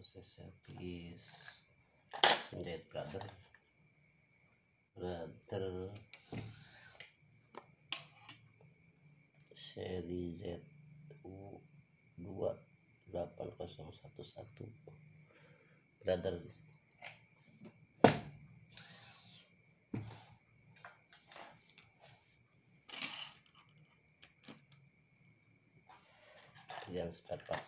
proses habis menjahit brother seri ZU 28011 brother. Yang spare part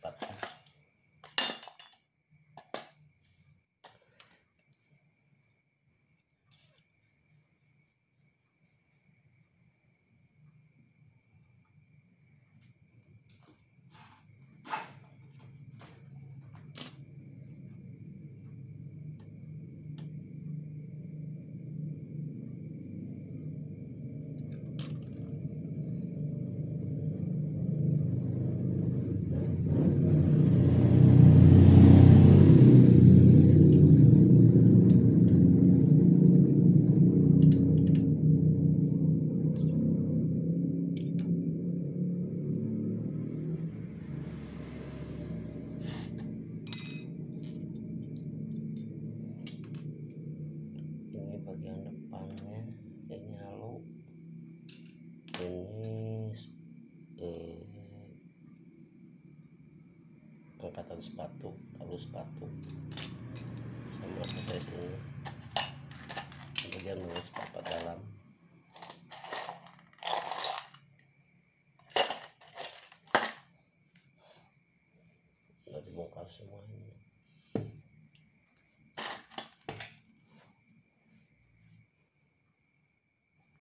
bagian depannya ini halo, ini angkatan sepatu, halus sepatu sama proses ini, kemudian mengisi papat dalam. Udah dibongkar semuanya.